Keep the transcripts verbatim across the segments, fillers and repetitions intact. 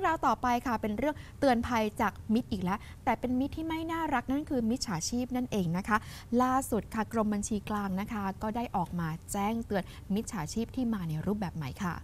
ราวต่อไปค่ะเป็นเรื่องเตือนภัยจากมิตรอีกแล้วแต่เป็นมิตรที่ไม่น่ารักนั่นคือมิจฉาชีพนั่นเองนะคะล่าสุดค่ะกรมบัญชีกลางนะคะก็ได้ออกมาแจ้งเตือนมิจฉาชีพที่มาในรูปแบบใหม่ค่ะ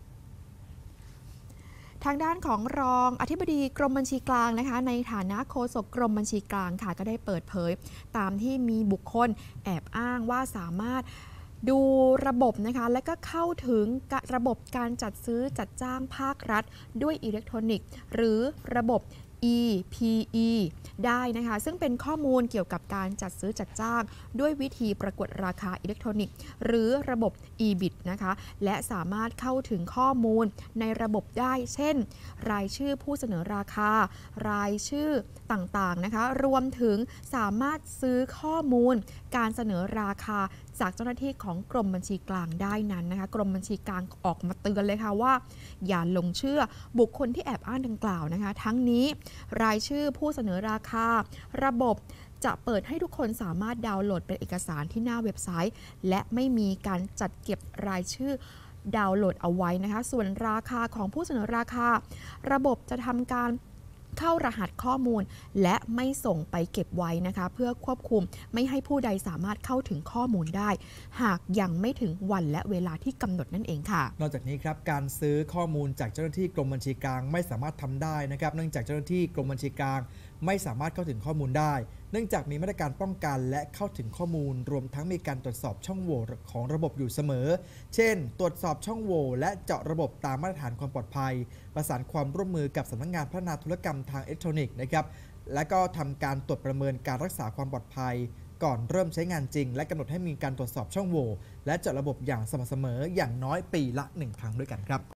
ทางด้านของรองอธิบดีกรมบัญชีกลางนะคะในฐานะโฆษกกรมบัญชีกลางค่ะก็ได้เปิดเผยตามที่มีบุคคลแอบอ้างว่าสามารถดูระบบนะคะและก็เข้าถึงระบบการจัดซื้อจัดจ้างภาครัฐด้วยอิเล็กทรอนิกส์หรือระบบ อี พี อี ได้นะคะซึ่งเป็นข้อมูลเกี่ยวกับการจัดซื้อจัดจ้างด้วยวิธีประกวดราคาอิเล็กทรอนิกส์หรือระบบ อี บิด นะคะและสามารถเข้าถึงข้อมูลในระบบได้เช่นรายชื่อผู้เสนอราคารายชื่อต่างๆนะคะรวมถึงสามารถซื้อข้อมูลการเสนอราคาจากเจ้าหน้าที่ของกรมบัญชีกลางได้นั้นนะคะกรมบัญชีกลางออกมาเตือนเลยค่ะว่าอย่าหลงเชื่อบุคคลที่แอบอ้างดังกล่าวนะคะทั้งนี้รายชื่อผู้เสนอราคาระบบจะเปิดให้ทุกคนสามารถดาวน์โหลดเป็นเอกสารที่หน้าเว็บไซต์และไม่มีการจัดเก็บรายชื่อดาวน์โหลดเอาไว้นะคะส่วนราคาของผู้เสนอราคาระบบจะทำการเข้ารหัสข้อมูลและไม่ส่งไปเก็บไว้นะคะเพื่อควบคุมไม่ให้ผู้ใดสามารถเข้าถึงข้อมูลได้หากยังไม่ถึงวันและเวลาที่กำหนดนั่นเองค่ะนอกจากนี้ครับการซื้อข้อมูลจากเจ้าหน้าที่กรมบัญชีกลางไม่สามารถทำได้นะครับเนื่องจากเจ้าหน้าที่กรมบัญชีกลางไม่สามารถเข้าถึงข้อมูลได้เนื่องจากมีมาตรการป้องกันและเข้าถึงข้อมูลรวมทั้งมีการตรวจสอบช่องโหว่ของระบบอยู่เสมอเช่นตรวจสอบช่องโหว่และเจาะระบบตามมาตรฐานความปลอดภัยประสานความร่วมมือกับสำนักงานพัฒนาธุรกรรมทางอิเล็กทรอนิกส์นะครับและก็ทำการตรวจประเมินการรักษาความปลอดภัยก่อนเริ่มใช้งานจริงและกำหนดให้มีการตรวจสอบช่องโหว่และเจาะระบบอย่างสม่ำเสมออย่างน้อยปีละหนึ่งครั้งด้วยกันครับ